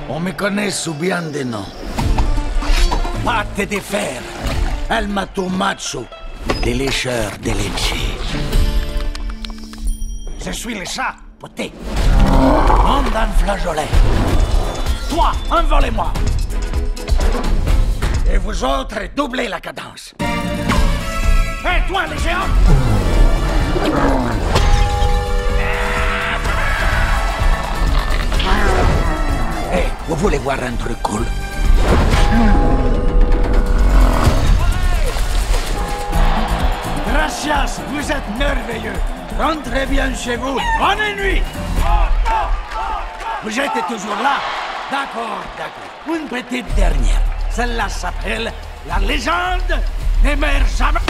On me connaît sous bien des noms. Pate de fer, el macho, des lécheurs de leche. Je suis le chat, Poté. Monde un flageolet. Toi, envolez-moi. Et vous autres, doublez la cadence. Hé, toi, les géants! Hé, vous voulez voir un truc cool? Gracias, vous êtes merveilleux. Rentrez bien chez vous. Bonne nuit. Vous êtes toujours là? D'accord, d'accord. Une petite dernière. Celle-là s'appelle La légende ne meurt jamais.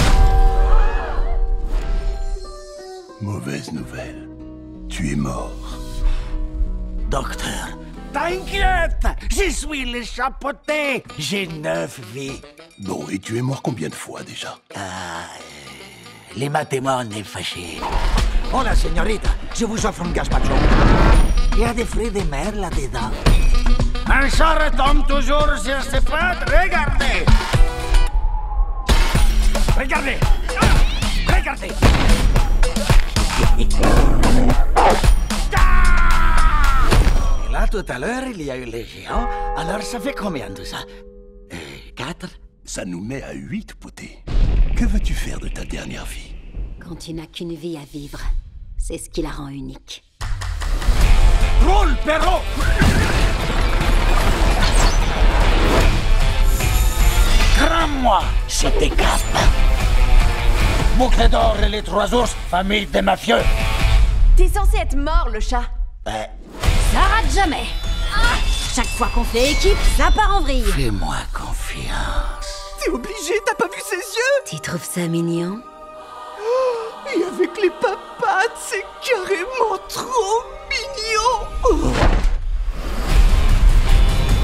Mauvaise nouvelle. Tu es mort. Docteur, t'inquiète, je suis le chapeauté. J'ai 9 vies. Bon, et tu es mort combien de fois déjà? Les mathématiques est fâché. Oh la señorita, je vous offre un gazpacho. Il y a des fruits de mer là-dedans. Un chat retombe toujours sur ses pattes. Regardez. Regardez. Regardez. Et là, tout à l'heure, il y a eu les géants. Alors, ça fait combien de ça? 4? Ça nous met à 8, Poté. Que veux-tu faire de ta dernière vie? Quand tu n'as qu'une vie à vivre, c'est ce qui la rend unique. Roule, Perrault! Crame-moi, c'était cap. Boucle d'or et les 3 ours, famille des mafieux. T'es censé être mort, le chat. Ça rate jamais. Chaque fois qu'on fait équipe, ça part en vrille. Fais-moi confiance. T'es obligé, t'as pas vu ses yeux? Tu trouves ça mignon? Et avec les papates, c'est carrément trop mignon.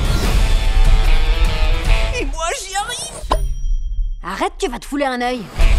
Et moi, j'y arrive. Arrête, tu vas te fouler un œil.